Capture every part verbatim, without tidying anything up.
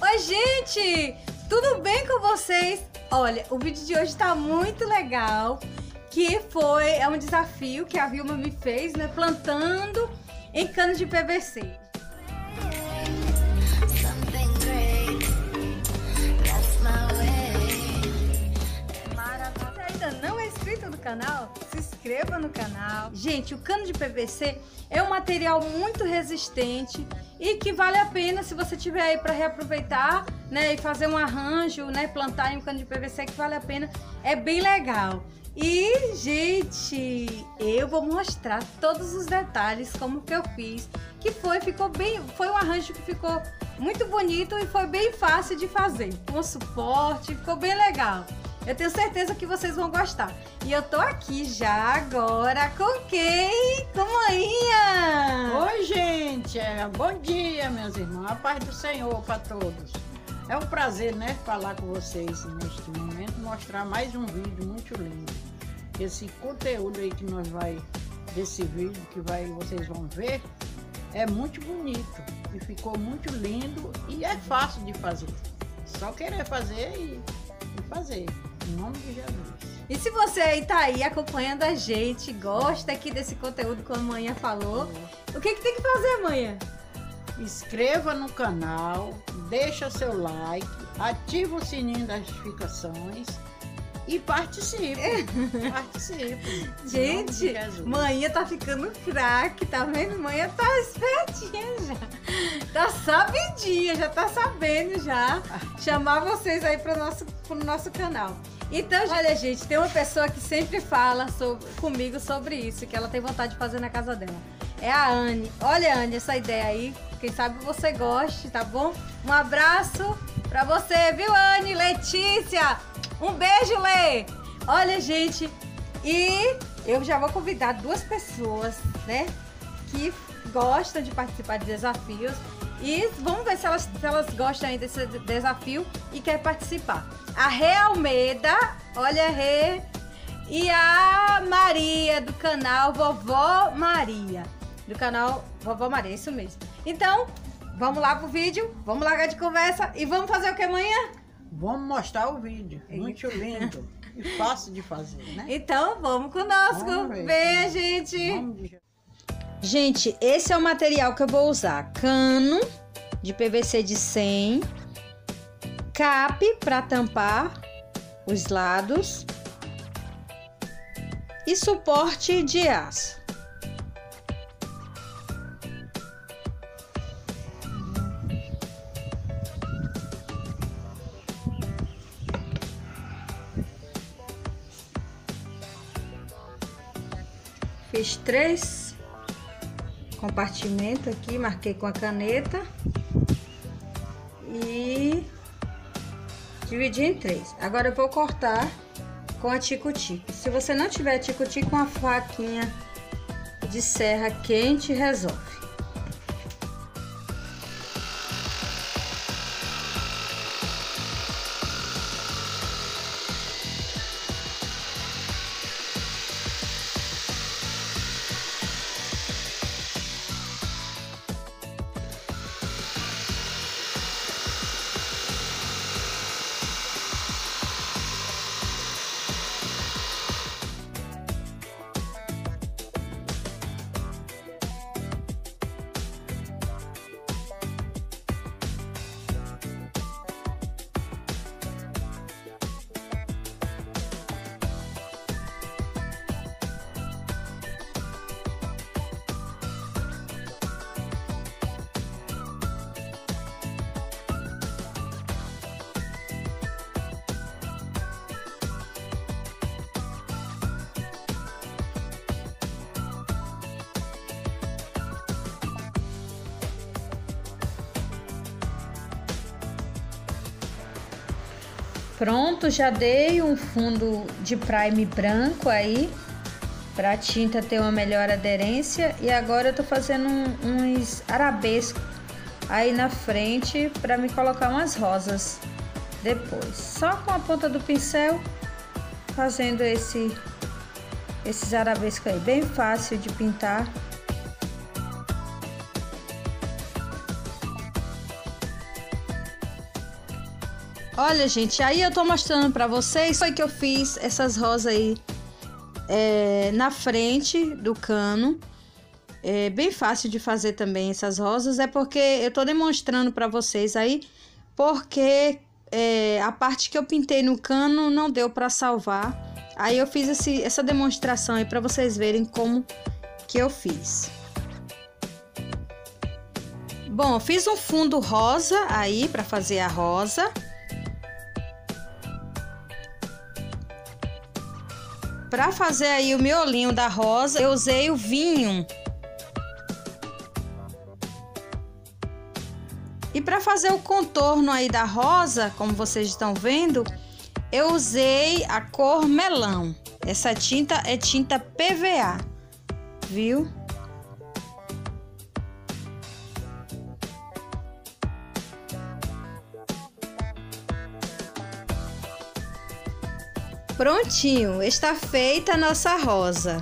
Oi, gente! Tudo bem com vocês? Olha, o vídeo de hoje tá muito legal, que foi, é um desafio que a Vilma me fez, né? Plantando em cano de P V C. Não é inscrito no canal? Se inscreva no canal. Gente, o cano de P V C é um material muito resistente e que vale a pena se você tiver aí para reaproveitar, né, e fazer um arranjo, né, plantar em um cano de P V C, que vale a pena, é bem legal. E, gente, eu vou mostrar todos os detalhes como que eu fiz, que foi, ficou bem, foi um arranjo que ficou muito bonito e foi bem fácil de fazer, com suporte, ficou bem legal. Eu tenho certeza que vocês vão gostar. E eu tô aqui já agora com quem? Com Maninha! Oi, gente! É, bom dia, meus irmãos. A paz do Senhor para todos. É um prazer, né, falar com vocês neste momento, mostrar mais um vídeo muito lindo. Esse conteúdo aí que nós vai, desse vídeo que vai, vocês vão ver, é muito bonito. E ficou muito lindo e é fácil de fazer. Só querer fazer e, e fazer. Em nome de Jesus. E se você aí tá aí acompanhando a gente, gosta aqui desse conteúdo como a Manhã falou, o que que tem que fazer, Manhã? Inscreva no canal, deixa seu like, ativa o sininho das notificações e participe. Participe. Gente, Manhã tá ficando craque, tá vendo? Manhã tá espertinha já. Tá sabidinha, já tá sabendo já chamar vocês aí pro nosso, pro nosso canal. Então, olha, gente, tem uma pessoa que sempre fala sobre, comigo sobre isso, que ela tem vontade de fazer na casa dela. É a Anne. Olha, Anne, essa ideia aí, quem sabe você goste, tá bom? Um abraço pra você, viu, Anne? Letícia, um beijo, Lê! Olha, gente, e eu já vou convidar duas pessoas, né, que gostam de participar de desafios. E vamos ver se elas, se elas gostam aí desse desafio e querem participar. A Rê Almeida, olha a Rê, e a Maria do canal Vovó Maria. Do canal Vovó Maria, isso mesmo. Então, vamos lá pro vídeo, vamos largar de conversa e vamos fazer o que amanhã? Vamos mostrar o vídeo, muito lindo e fácil de fazer, né? Então, vamos conosco, vamos ver, vem, gente. Vamos. Gente, esse é o material que eu vou usar. Cano de P V C de cem, cap para tampar os lados e suporte de aço. Fiz três compartimento aqui, marquei com a caneta e dividi em três. Agora eu vou cortar com a tico-tico. Se você não tiver tico-tico, com a faquinha de serra quente resolve. Pronto, já dei um fundo de prime branco aí, para a tinta ter uma melhor aderência. E agora eu tô fazendo um, uns arabescos aí na frente para me colocar umas rosas depois. Só com a ponta do pincel, fazendo esse, esses arabescos aí, bem fácil de pintar. Olha, gente, aí eu tô mostrando pra vocês foi que eu fiz essas rosas aí é, na frente do cano. É bem fácil de fazer também essas rosas, é porque eu tô demonstrando pra vocês aí, porque é, a parte que eu pintei no cano não deu pra salvar. Aí eu fiz esse, essa demonstração aí pra vocês verem como que eu fiz. Bom, eu fiz um fundo rosa aí pra fazer a rosa. Para fazer aí o miolinho da rosa, eu usei o vinho. E para fazer o contorno aí da rosa, como vocês estão vendo, eu usei a cor melão. Essa tinta é tinta P V A, viu? Prontinho, está feita a nossa rosa.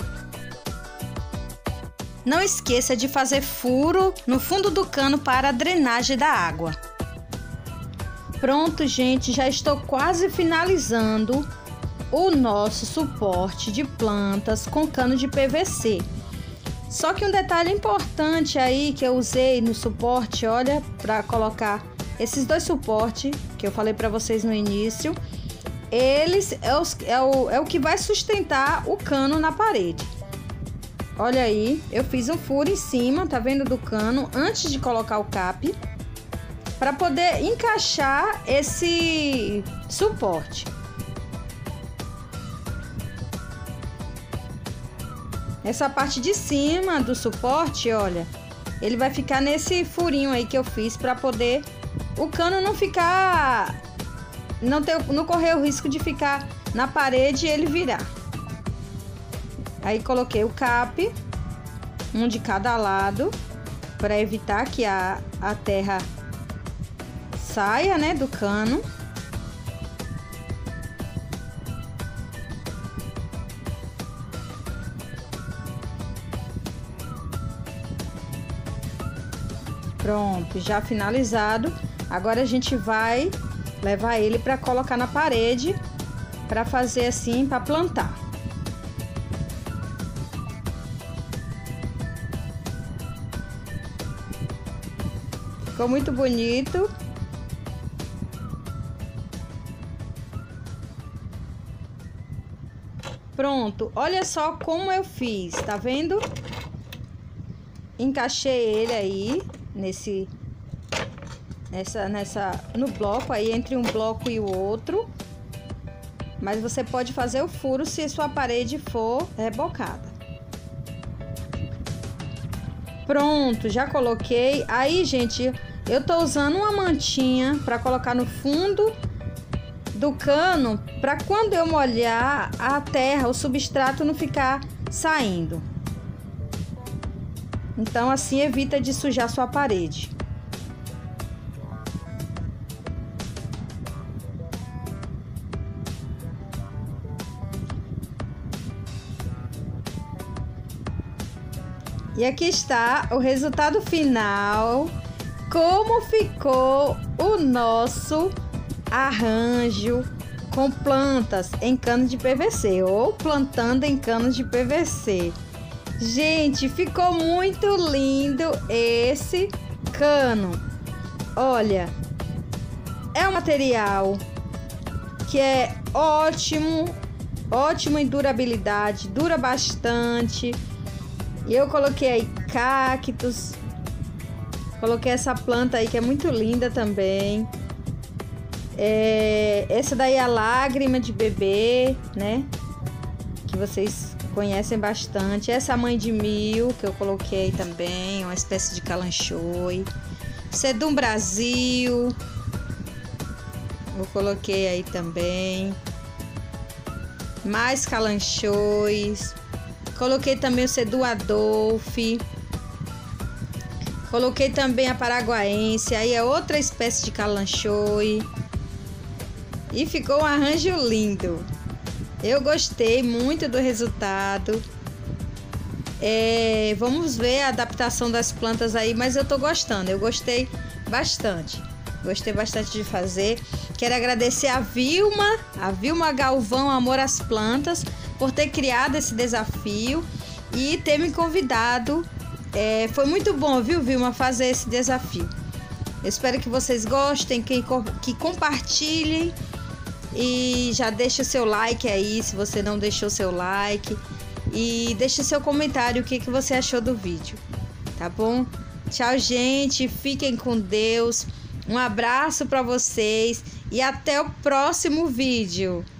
Não esqueça de fazer furo no fundo do cano para a drenagem da água. Pronto, gente, já estou quase finalizando o nosso suporte de plantas com cano de P V C. Só que um detalhe importante aí que eu usei no suporte, olha, para colocar esses dois suportes que eu falei para vocês no início. Eles é, os, é, o, é o que vai sustentar o cano na parede. Olha aí, eu fiz um furo em cima, tá vendo, do cano, antes de colocar o cap, para poder encaixar esse suporte. Essa parte de cima do suporte, olha, ele vai ficar nesse furinho aí que eu fiz, para poder o cano não ficar... Não, ter, não correr o risco de ficar na parede e ele virar. Aí coloquei o cap, um de cada lado, para evitar que a, a terra saia, né, do cano. Pronto, já finalizado. Agora a gente vai levar ele para colocar na parede, para fazer assim, para plantar. Ficou muito bonito. Pronto, olha só como eu fiz, tá vendo? Encaixei ele aí nesse Nessa, nessa, no bloco aí, entre um bloco e o outro. Mas você pode fazer o furo se sua parede for rebocada. Pronto, já coloquei. Aí, gente, eu tô usando uma mantinha para colocar no fundo do cano, para quando eu molhar a terra, o substrato não ficar saindo. Então, assim evita de sujar sua parede. E aqui está o resultado final, como ficou o nosso arranjo com plantas em cano de P V C, ou plantando em cano de P V C. Gente, ficou muito lindo esse cano. Olha, é um material que é ótimo, ótimo em durabilidade, dura bastante. E eu coloquei aí cactos, coloquei essa planta aí que é muito linda também. É, essa daí é a lágrima de bebê, né? Que vocês conhecem bastante. Essa mãe de mil que eu coloquei também, uma espécie de calanchoe. Sedum Brasil, eu coloquei aí também. Mais calanchoes. Coloquei também o Sedum Adolphe. Coloquei também a paraguaense. Aí é outra espécie de calanchoe. E ficou um arranjo lindo. Eu gostei muito do resultado. É, vamos ver a adaptação das plantas aí, mas eu tô gostando. Eu gostei bastante. Gostei bastante de fazer. Quero agradecer a Vilma, a Vilma Galvão Amor às Plantas, por ter criado esse desafio e ter me convidado. É, foi muito bom, viu, Vilma, fazer esse desafio. Eu espero que vocês gostem, que, que compartilhem e já deixe o seu like aí, se você não deixou seu like. E deixe seu comentário o que, que você achou do vídeo, tá bom? Tchau, gente. Fiquem com Deus. Um abraço para vocês e até o próximo vídeo.